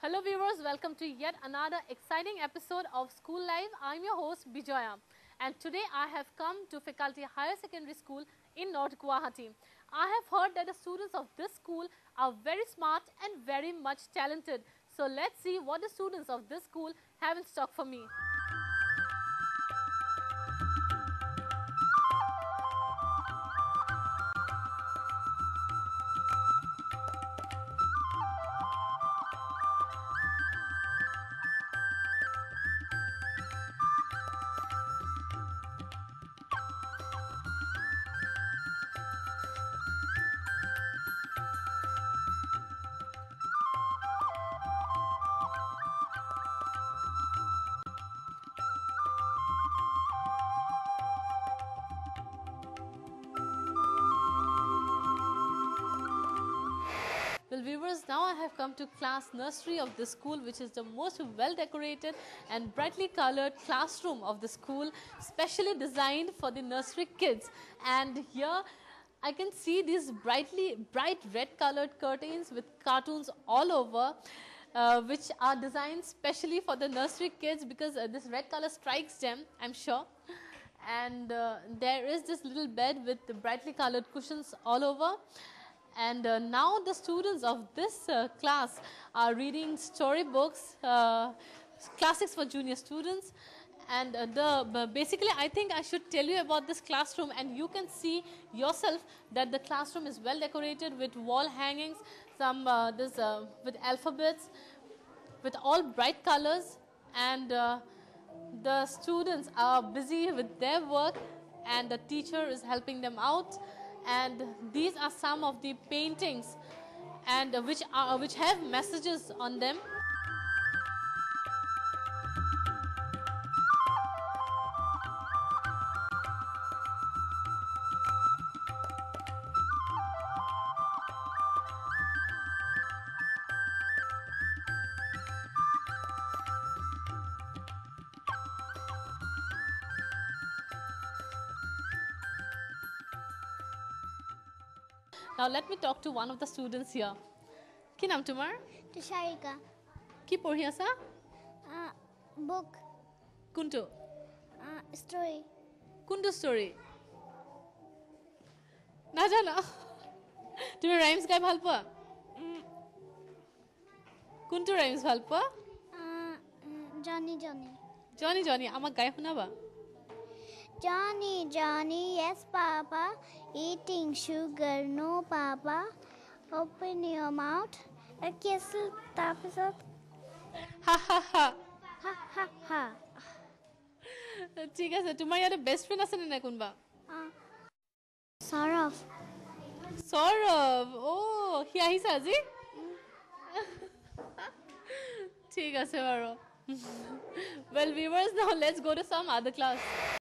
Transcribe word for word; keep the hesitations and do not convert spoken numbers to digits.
Hello viewers, welcome to yet another exciting episode of School Live. I'm your host Bijoya, and today I have come to Faculty Higher Secondary School in North Guwahati. I have heard that the students of this school are very smart and very much talented. So let's see what the students of this school have in stock for me. Well viewers, now I have come to class nursery of the school, which is the most well decorated and brightly colored classroom of the school, specially designed for the nursery kids. And here I can see these brightly bright red colored curtains with cartoons all over, uh, which are designed specially for the nursery kids because uh, this red color strikes them, I'm sure. And uh, there is this little bed with the brightly colored cushions all over. And uh, now the students of this uh, class are reading storybooks, uh, classics for junior students. And uh, the basically I think I should tell you about this classroom, and you can see yourself that the classroom is well decorated with wall hangings, some uh, this uh, with alphabets, with all bright colors, and uh, the students are busy with their work and the teacher is helping them out. And these are some of the paintings, and uh, which are which have messages on them. Now let me talk to one of the students here. Ki naam tumar? Tusharika. Ki porhi asa? Uh, book. Kuntu? Uh, story. Kuntu story? Na jana? Tumi rhymes gai bhal poa? Kuntu rhymes bhal poa? Uh, Johnny, Johnny. Johnny, Johnny. Amak gai hunaba? Johnny, Johnny, yes, Papa. Eating sugar, no, Papa. Open your mouth. A kiss, tapisot. Ha ha ha. Ha ha ha. ঠিক আছে, তোমাৰ ইয়াতে best friend আছে নে নাই কোনবা? Saurav. Saurav. Oh, C আহিছে আজি? ঠিক আছে বাৰু. Well viewers, now let's go to some other class.